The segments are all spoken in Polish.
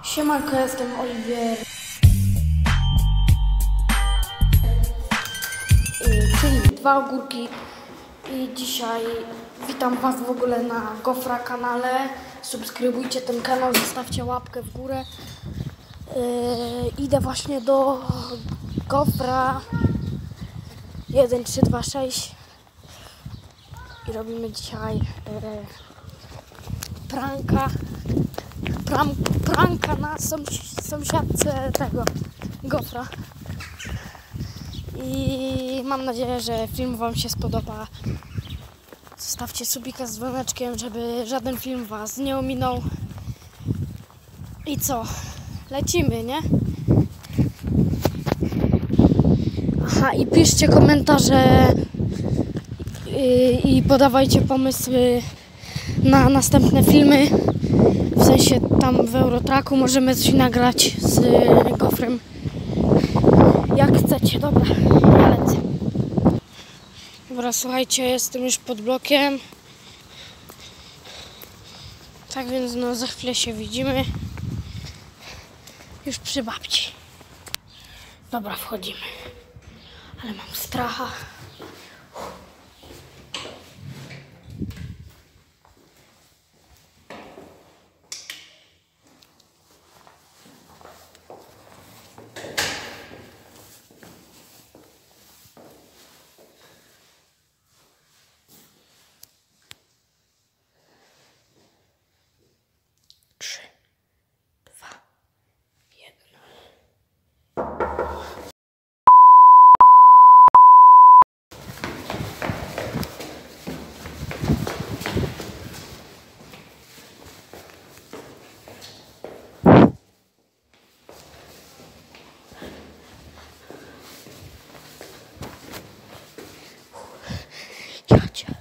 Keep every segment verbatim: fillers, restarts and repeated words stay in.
Siemanko, jestem Oliwier, czyli Dwa Ogórki i dzisiaj witam Was w ogóle na Gofra kanale. Subskrybujcie ten kanał, zostawcie łapkę w górę. Yy, idę właśnie do Gofra jeden trzy dwa sześć i robimy dzisiaj yy, pranka. Pram, pranka na sąsi, sąsiadce tego Gofra. I mam nadzieję, że film Wam się spodoba. Zostawcie subika z dzwoneczkiem, żeby żaden film Was nie ominął. I co? Lecimy, nie? Aha, i piszcie komentarze i, i podawajcie pomysły na następne filmy. W sensie tam w Eurotraku możemy coś nagrać z Gofrem. Jak chcecie, dobra, ja lecę. Dobra, słuchajcie, jestem już pod blokiem. Tak więc no za chwilę się widzimy. Już przy babci. Dobra, wchodzimy. Ale mam stracha. Trzy, dwa, jeden. Jacie.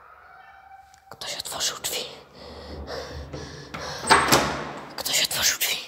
Ktoś otworzył drzwi. Ktoś otworzył drzwi.